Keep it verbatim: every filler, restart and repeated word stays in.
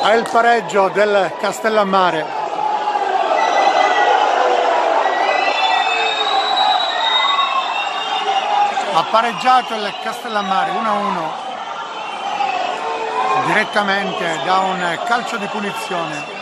ha il pareggio del Castellammare. Ha pareggiato il Castellammare uno a uno direttamente da un calcio di punizione.